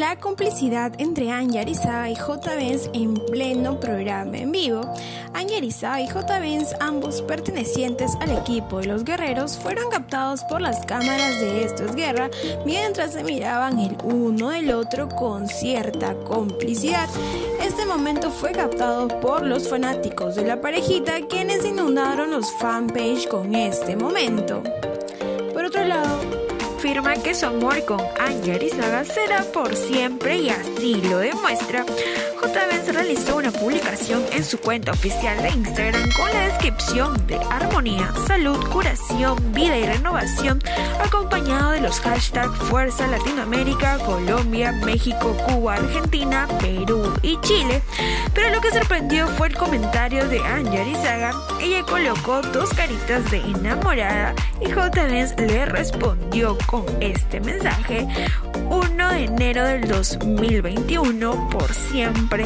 la complicidad entre Anya Arizaga y J. Benz en pleno programa en vivo. Anya Arizaga y J. Benz, ambos pertenecientes al equipo de los guerreros, fueron captados por las cámaras de Esto es Guerra mientras se miraban el uno del otro con cierta complicidad. Este momento fue captado por los fanáticos de la parejita, quienes inundaron los fanpage con este momento. Por otro lado, afirma que su amor con Anya Arizaga será por siempre y así lo demuestra. J. Benz realizó una publicación en su cuenta oficial de Instagram con la descripción de armonía, salud, curación, vida y renovación, acompañado de los hashtags Fuerza Latinoamérica, Colombia, México, Cuba, Argentina, Perú y Chile. Pero lo que sorprendió fue el comentario de Anya Arizaga. Ella colocó dos caritas de enamorada y J. Benz le respondió con este mensaje: 1 de enero del 2021, por siempre.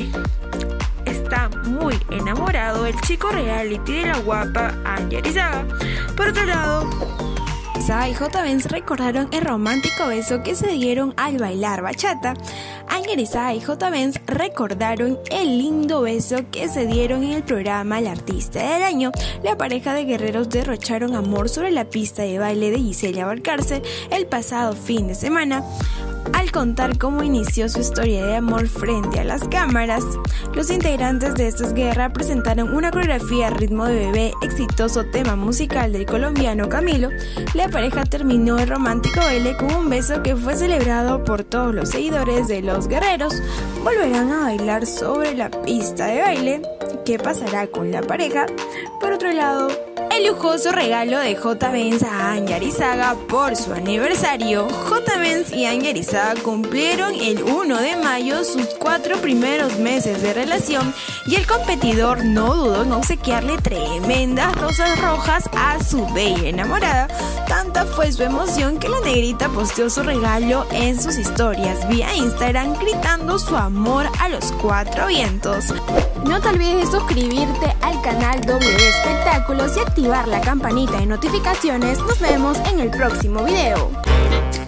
Está muy enamorado el chico reality de la guapa Anya Arizaga. Por otro lado, Arizaga y J. Benz recordaron el romántico beso que se dieron al bailar bachata. Anya Arizaga y J. Benz recordaron el lindo beso que se dieron en el programa El Artista del Año. La pareja de guerreros derrocharon amor sobre la pista de baile de Gisela Valcárcel el pasado fin de semana. Al contar cómo inició su historia de amor frente a las cámaras, los integrantes de Esto es Guerra presentaron una coreografía a ritmo de Bebé, exitoso tema musical del colombiano Camilo. La pareja terminó el romántico baile con un beso que fue celebrado por todos los seguidores de los guerreros. Volverán a bailar sobre la pista de baile. ¿Qué pasará con la pareja? Por otro lado, el lujoso regalo de J. Benz a Anya Arizaga por su aniversario. J. Benz y Anya Arizaga cumplieron el 1 de mayo sus 4 primeros meses de relación y el competidor no dudó en obsequiarle tremendas rosas rojas a su bella enamorada. Tanta fue su emoción que la negrita posteó su regalo en sus historias vía Instagram, gritando su amor a los 4 vientos. No te olvides de suscribirte al canal W Espectáculos y activar la campanita de notificaciones. Nos vemos en el próximo video.